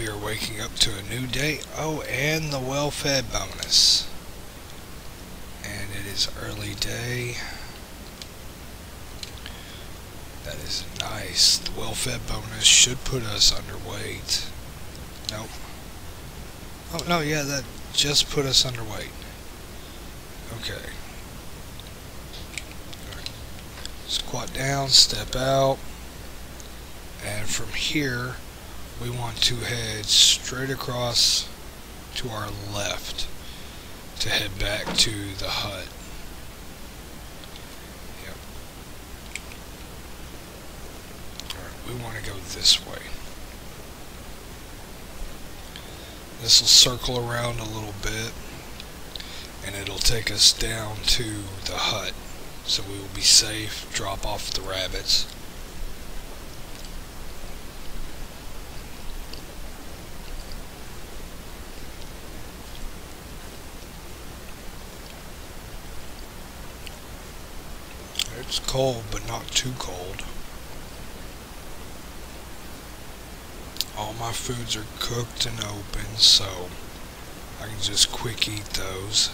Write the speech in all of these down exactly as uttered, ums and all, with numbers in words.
we are waking up to a new day. Oh, and the well-fed bonus. And it is early day. That is nice. The well-fed bonus should put us underweight. Nope. Oh, no, yeah, that just put us underweight. Okay. Squat down, step out. And from here, we want to head straight across to our left to head back to the hut. Yep. Alright, we want to go this way. This will circle around a little bit and it'll take us down to the hut, so we will be safe, drop off the rabbits. It's cold, but not too cold. All my foods are cooked and open, so I can just quick eat those.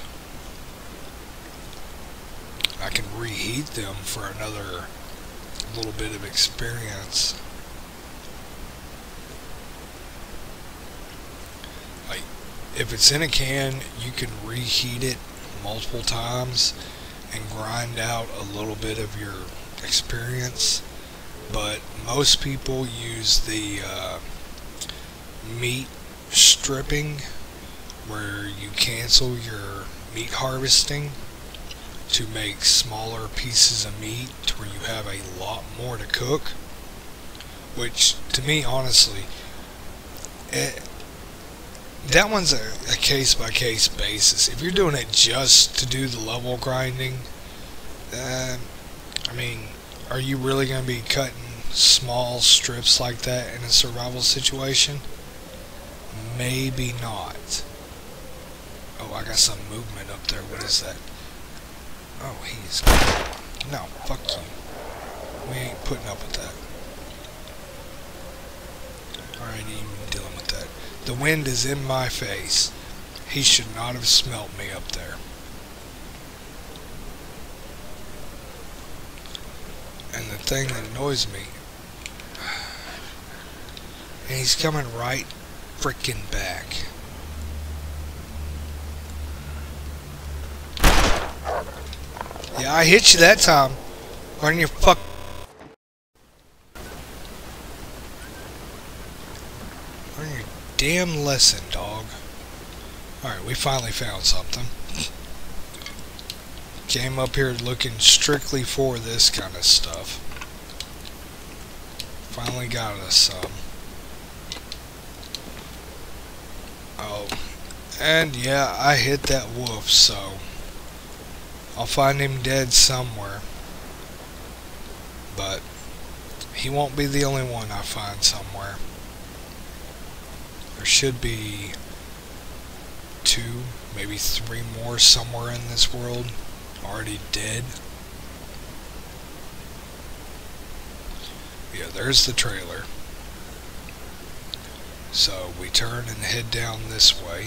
I can reheat them for another little bit of experience. Like, if it's in a can, you can reheat it multiple times and grind out a little bit of your experience, but most people use the uh, meat stripping, where you cancel your meat harvesting to make smaller pieces of meat to where you have a lot more to cook, which to me, honestly, it, that one's a, a case-by-case basis. If you're doing it just to do the level grinding, uh, I mean, are you really going to be cutting small strips like that in a survival situation? Maybe not. Oh, I got some movement up there. What is that? Oh, he's... No, fuck you. We ain't putting up with that. Alright, ain't even dealing with that. The wind is in my face. He should not have smelt me up there. And the thing that annoys me... And he's coming right frickin' back. Yeah, I hit you that time. Learn your fuck. Learn your damn lesson, dog. Alright, we finally found something. Came up here looking strictly for this kind of stuff. Finally got us some. Oh, and yeah, I hit that wolf, so I'll find him dead somewhere. But he won't be the only one I find somewhere. There should be two, maybe three more somewhere in this world already dead. Yeah, there's the trailer. So we turn and head down this way.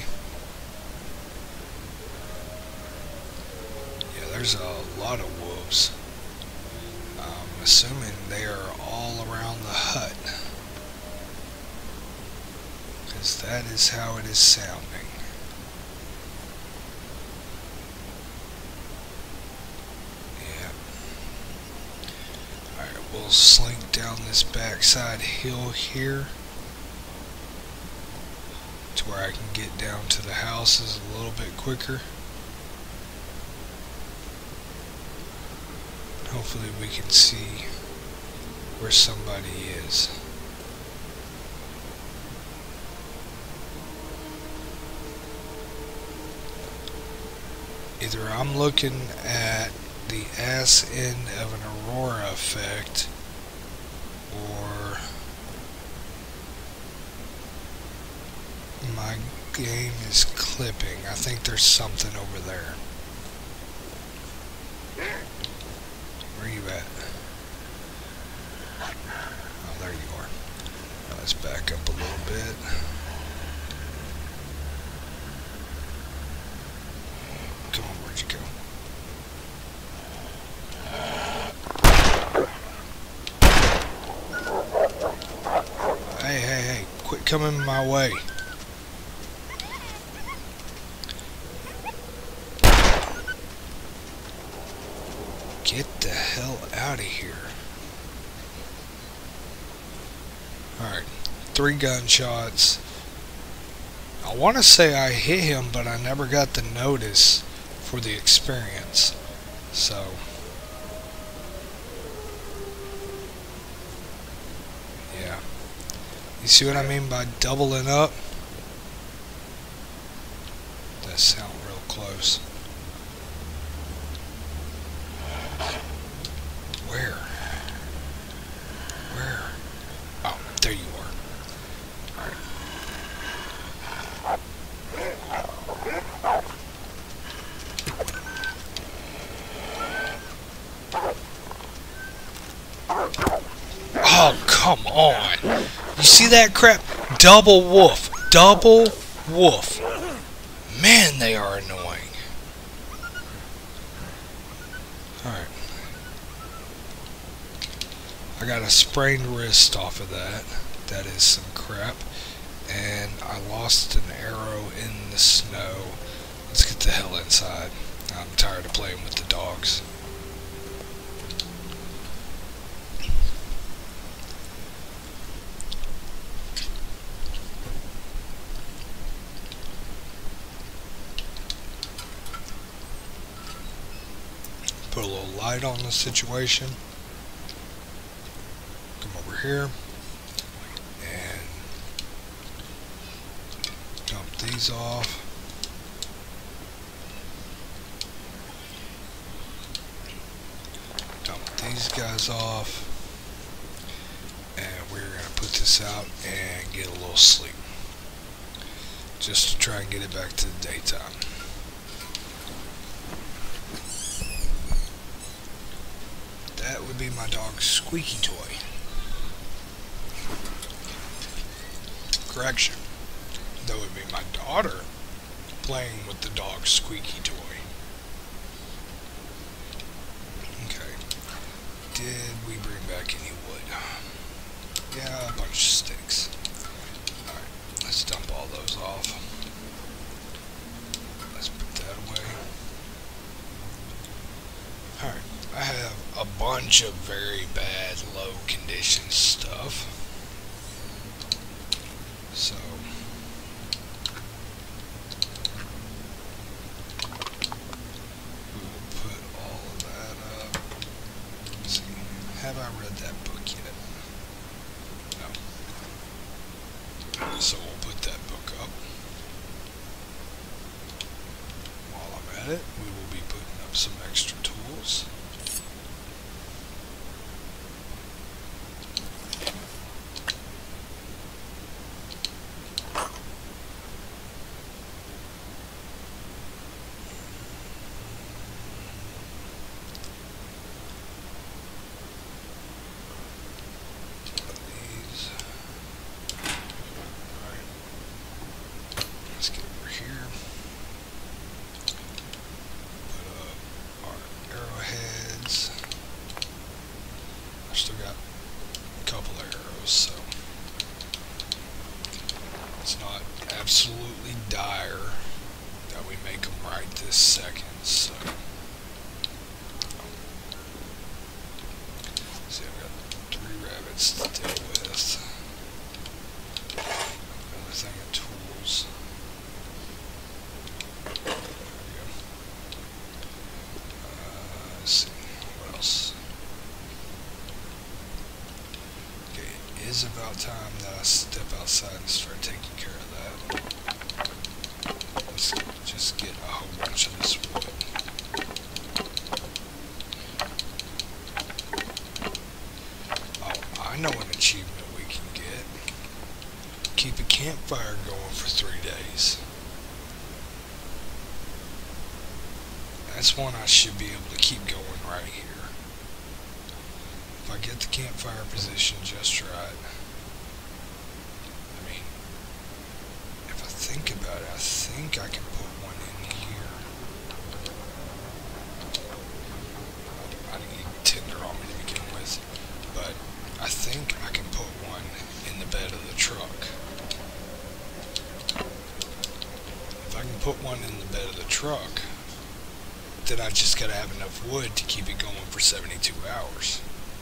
Yeah, there's a lot of wolves. I'm assuming they are all around the hut, because that is how it is sounding. Yeah. Alright, we'll slink down this backside hill here to where I can get down to the houses a little bit quicker. Hopefully we can see where somebody is. Either I'm looking at the ass end of an aurora effect, or my game is clipping. I think there's something over there. Where are you at? Oh, there you are. Now let's back up a little bit. quit coming my way. Get the hell out of here. Alright, three gunshots. I want to say I hit him, but I never got the notice for the experience. So, yeah. You see what I mean by doubling up? That sound real close. Where? Where? Oh, there you are. Alright. Oh, come on. You see that crap? Double wolf. Double wolf. Man, they are annoying. Alright. I got a sprained wrist off of that. That is some crap. And I lost an arrow in the snow. Let's get the hell inside. I'm tired of playing with the dogs. Put a little light on the situation. Come over here and dump these off. Dump these guys off. And we're going to put this out and get a little sleep. Just to try and get it back to the daytime. That would be my dog's squeaky toy. Correction. That would be my daughter playing with the dog's squeaky toy. Okay. Did we bring back any wood? Yeah, a bunch of sticks. Alright, let's dump all those off. Let's put that away. Alright. I have a bunch of very bad low condition stuff. So we'll put all of that up. Let's see. Have I read that book yet? No. So we'll put that book up. While I'm at it, we will be putting up some extra tools. Let's get over here. Put up our arrowheads. I've still got a couple of arrows, so it's not absolutely dire that we make them right this second. So, see, I've got three rabbits to deal with. Another thing of tools. Let's see, what else? Okay, it is about time that I step outside and start taking care of that. Let's just get a whole bunch of this wood. Oh, I know an achievement we can get. Keep a campfire going for three days. That's one I should be able to keep going right here. If I get the campfire position just right. I mean, if I think about it, I think I can put one in here. I didn't even tinder on me to begin with, but I think I can put one in the bed of the truck. put one in the bed of the truck, then I just gotta have enough wood to keep it going for seventy-two hours.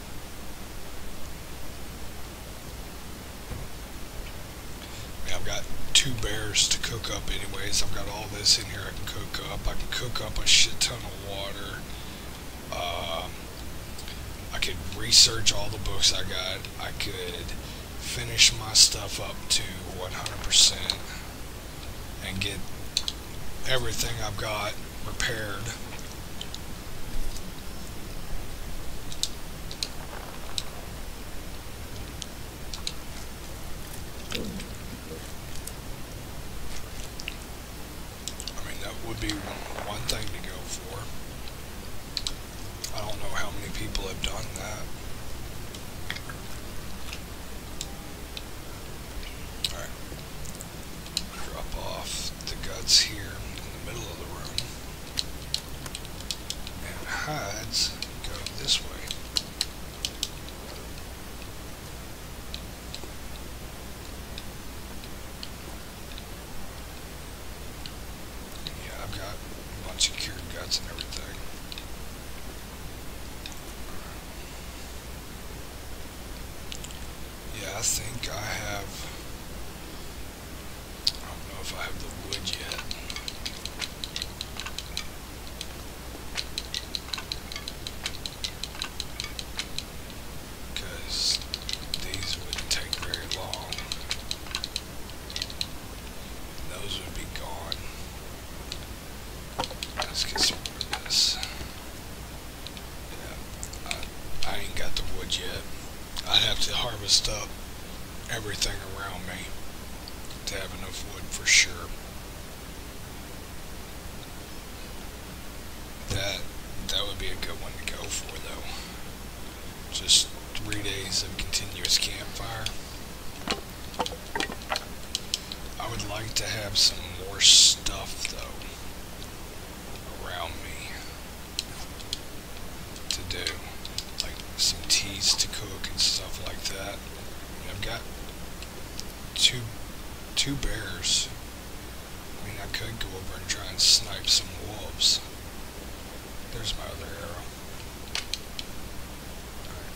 I mean, I've got two bears to cook up anyways. I've got all this in here I can cook up. I can cook up a shit ton of water. Um, I could research all the books I got. I could finish my stuff up to one hundred percent and get everything I've got repaired. I mean, that would be one thing to go for. I don't know how many people have done that. Alright. Drop off the guts here in the middle of the room. And hides go this way. Yeah, I've got a bunch of cured guts and everything. Yeah, I think I have, I don't know if I have the wood yet. Because these wouldn't take very long. And those would be gone. Let's get some of this. Yeah, I, I ain't got the wood yet. I'd have to harvest up everything around me to have enough wood for sure. That that would be a good one to go for though. Just three days of continuous campfire. I would like to have some more stuff though around me to do. Like some teas to cook and stuff like that. I've got two two bears. I mean, I could go over and try and snipe some wolves. There's my other arrow. Alright.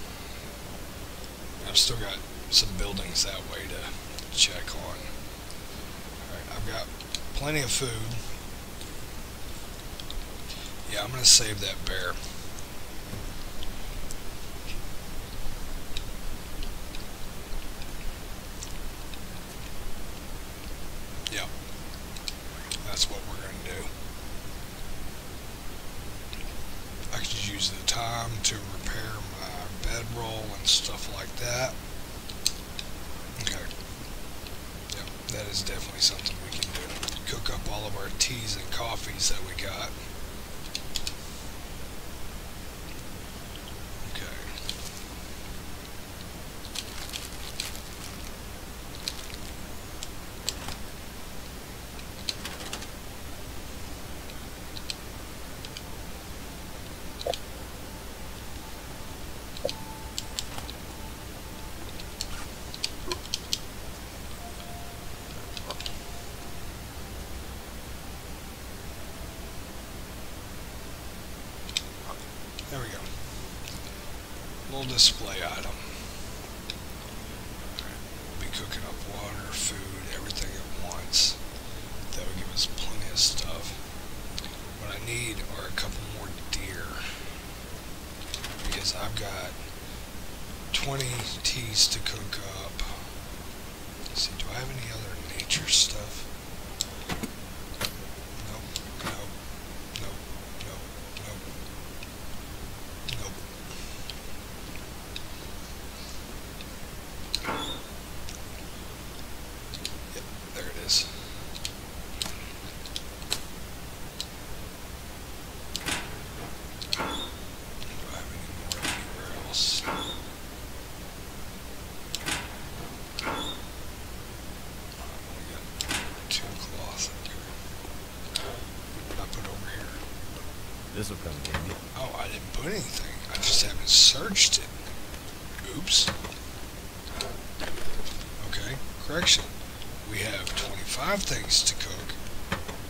I've still got some buildings that way to check on. Alright, I've got plenty of food. Yeah, I'm gonna save that bear. Yep, that's what we're going to do. I could use the time to repair my bedroll and stuff like that. Okay. Yep, that is definitely something we can do. Cook up all of our teas and coffees that we got. There we go. Little display item. Alright, we'll be cooking up water, food, everything at once. That would give us plenty of stuff. What I need are a couple more deer. Because I've got twenty teas to cook up. Let's see, do I have any other nature stuff? This will come in handy. Oh, I didn't put anything. I just haven't searched it. Oops. Okay, correction. We have twenty-five things to cook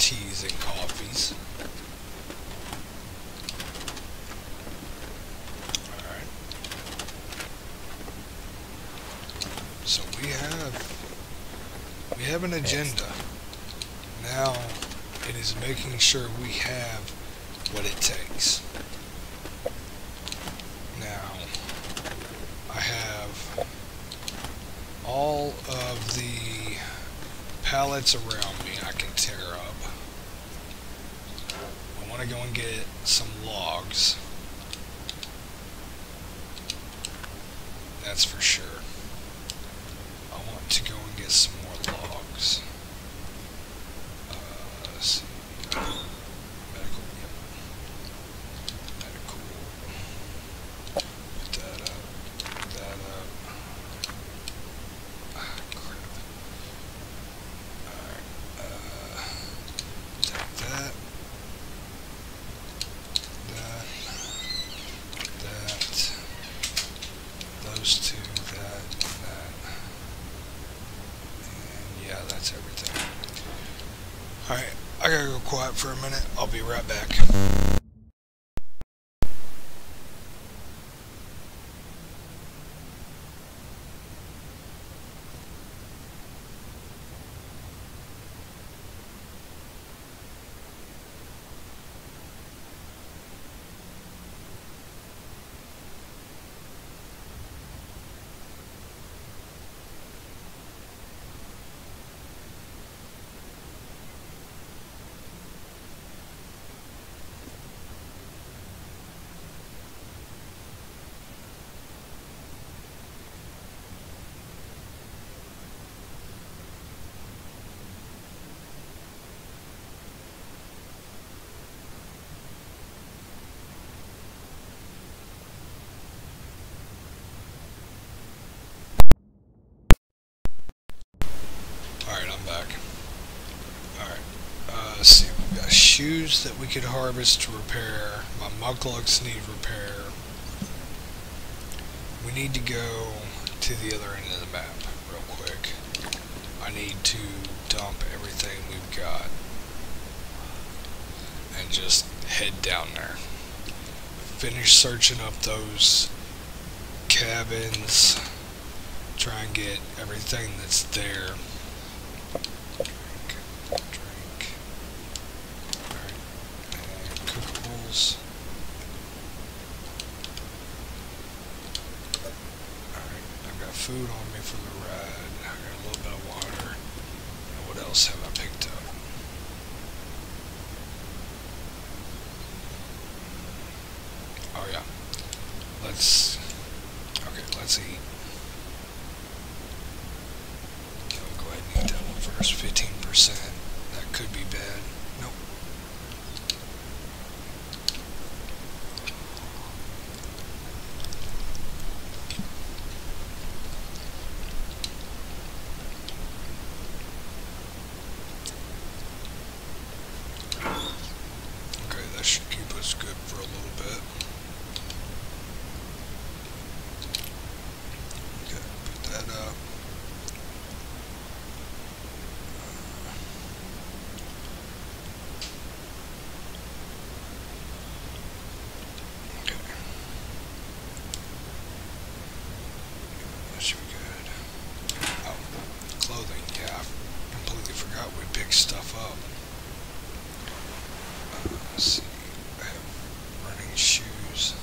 teas and coffees. Alright. So we have we have an agenda. Now it is making sure we have what it takes. Now I have all of the pallets around me I can tear up. I want to go and get some logs. That's for sure. I want to go and get some more logs. Uh, let's see. Medical, yep. Medical. Put that up. Put that up. Ah, crap. Alright. Uh, take that. That. That. Those two. That. That. And yeah, that's everything. Alright. I gotta go quiet for a minute. I'll be right back. Alright, I'm back. Alright, uh, let's see, we've got shoes that we could harvest to repair. My muglugs need repair. We need to go to the other end of the map real quick. I need to dump everything we've got and just head down there. Finish searching up those cabins. Try and get everything that's there. Drink, drink. Alright, and cookables. Alright, I've got food on me for the ride. I got a little bit of water. And what else have I picked up? Oh yeah. Let's... Okay, let's eat. Go ahead and eat that one first. fifteen percent. That could be bad. Nope. Okay, that should keep us good for a little bit. Okay, put that up. Okay. That should be good. Oh, clothing. Yeah, I completely forgot we picked stuff up. Uh, let's see. I have running shoes.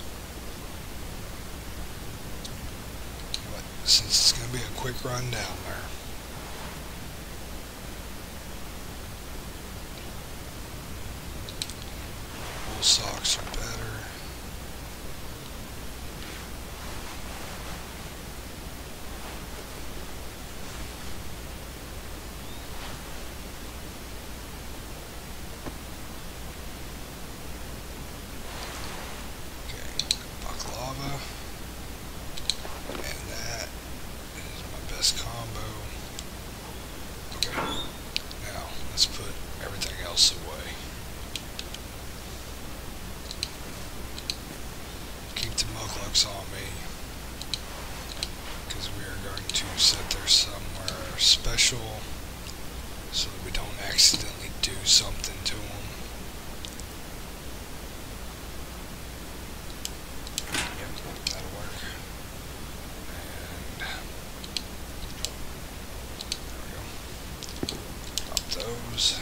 You know what? Since it's going to be a quick run down there. Wool socks are better. Okay, baklava. And that is my best combo. Okay, now let's put everything else away. Keep the muglugs on me, because we are going to set there somewhere special so that we don't accidentally do something to them. Yep, that'll work. And there we go. Drop those.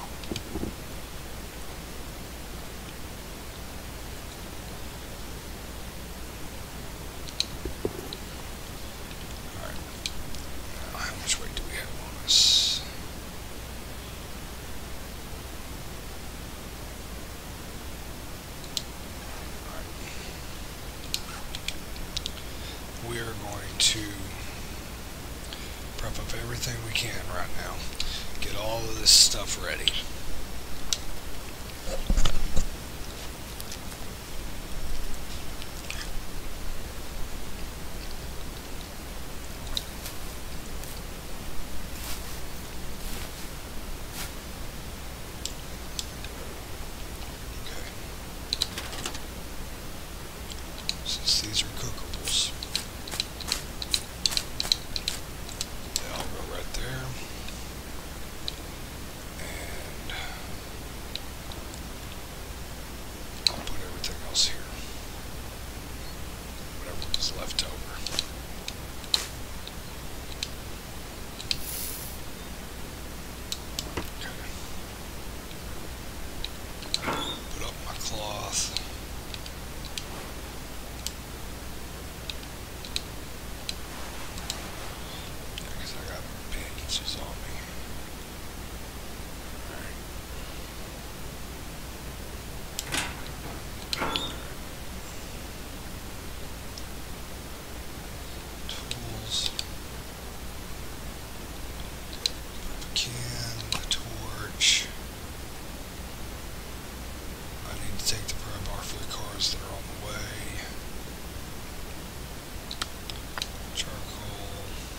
We are going to prep up everything we can right now. Get all of this stuff ready. Okay. Since these are cookables, there, and I'll put everything else here, whatever was left over. Okay. Put up my cloth. Bandages on me. Alright. Tools. The can, the torch. I need to take the pry bar for the cars that are on the way. Charcoal.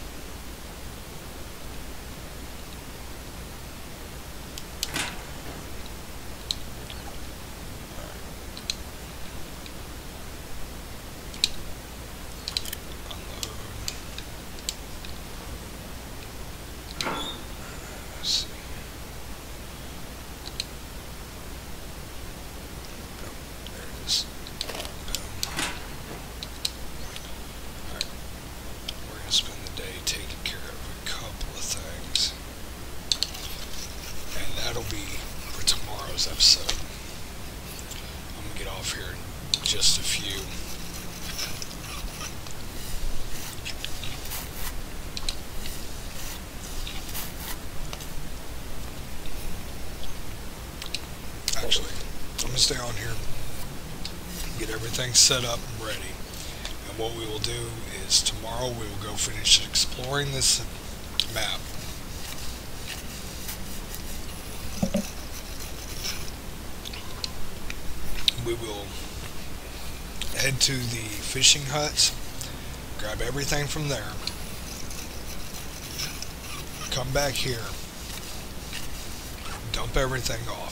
Spend the day taking care of a couple of things, and that'll be for tomorrow's episode. I'm gonna get off here in just a few. Actually, I'm gonna stay on here, get everything set up and ready. And what we will do is tomorrow we will go finish exploring this map. We will head to the fishing huts, grab everything from there, come back here, dump everything off.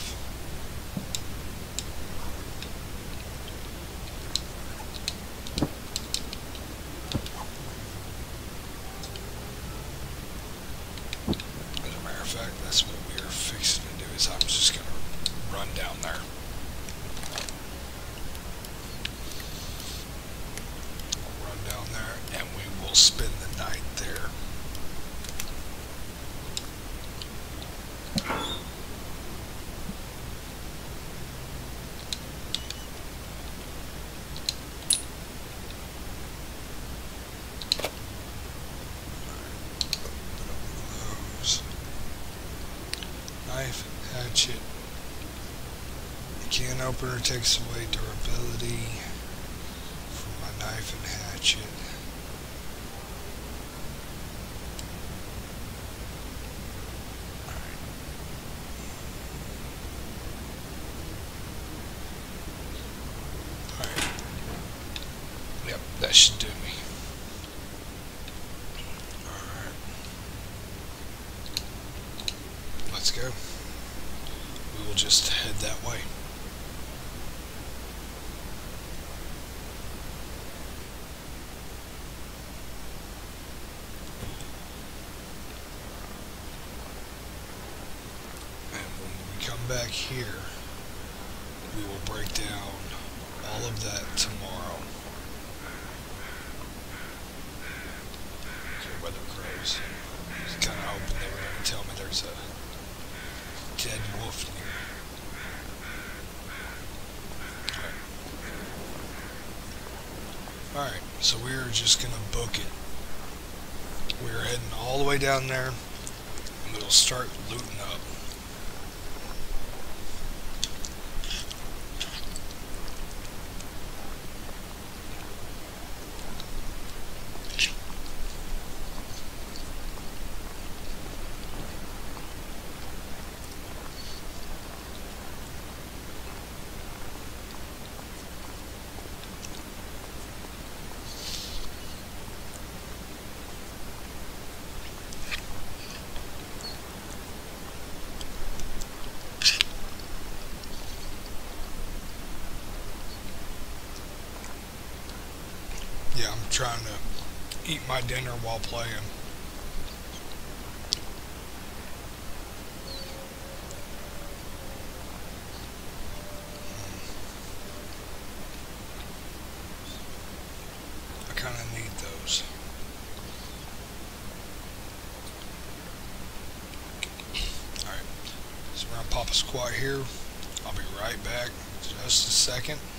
That's what we are fixing to do, is I'm just going to run down there. We'll run down there and we will spend the night there. Knife and hatchet. The can opener takes away durability from my knife and hatchet. Alright. Alright. Yep, that should do me. Alright. Let's go. We will just head that way. And when back here, we will break down all of that tomorrow. Okay, weather crows. I was kind of hoping they were going to tell me there's a dead wolf near. Alright. Alright, so we're just going to book it. We're heading all the way down there, and we'll start looting up. Yeah, I'm trying to eat my dinner while playing. I kind of need those. Alright, so we're going to pop a squat here. I'll be right back in just a second.